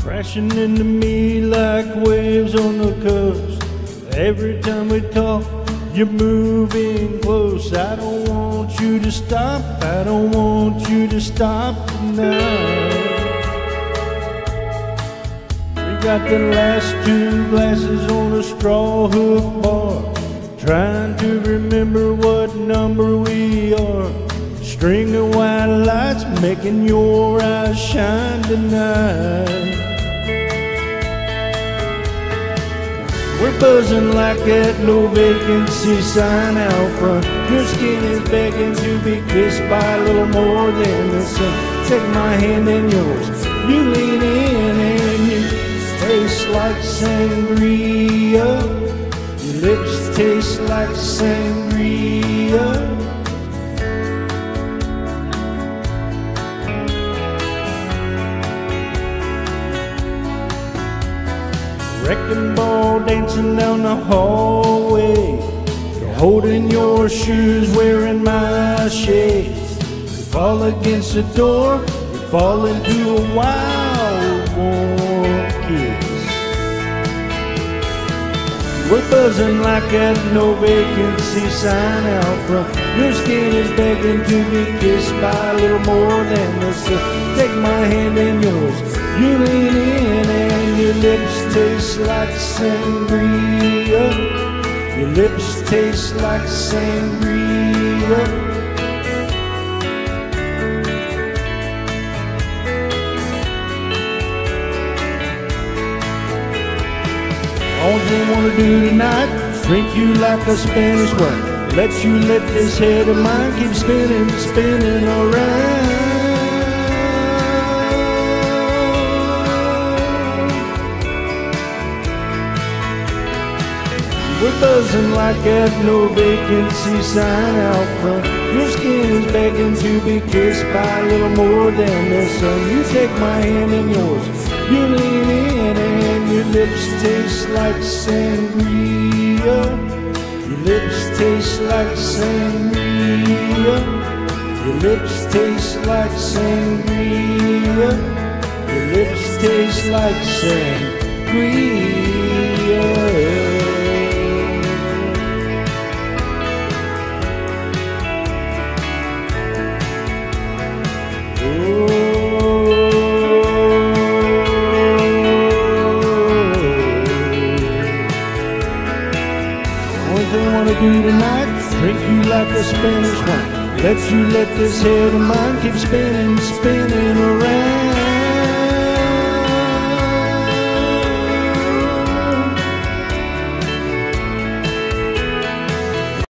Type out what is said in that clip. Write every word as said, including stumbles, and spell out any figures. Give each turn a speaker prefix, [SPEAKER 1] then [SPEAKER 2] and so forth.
[SPEAKER 1] crashing into me like waves on the coast. Every time we talk, you're moving close. I don't want you to stop, I don't want you to stop tonight. We got the last two glasses on a straw hook bar, trying to remember what number we are. String of white lights making your eyes shine tonight. We're buzzing like that no vacancy sign out front. Your skin is begging to be kissed by a little more than the sun. Take my hand in yours, you lean in and you taste like sangria. Your lips taste like sangria. Wrecking ball dancing down the hallway. You're holding your shoes, wearing my shades. You fall against the door, you fall into a wild, warm kiss. We're buzzing like that no vacancy sign out front. Your skin is begging to be kissed by a little more than the sun. Take my hand in yours, you lean in and your lips taste like sangria. Your lips taste like sangria. All they wanna do tonight is drink you like a Spanish wine. Let you let this head of mine keep spinning, spinning around. We're buzzing like that no vacancy sign out front. Your skin is begging to be kissed by a little more than the sun. You take my hand in yours, you lean in and your lips taste like sangria. Your lips taste like sangria. Your lips taste like sangria. Your lips taste like sangria. What they wanna do tonight is drink you like a Spanish wine. Let you let this head of mine keep spinning, spinning around.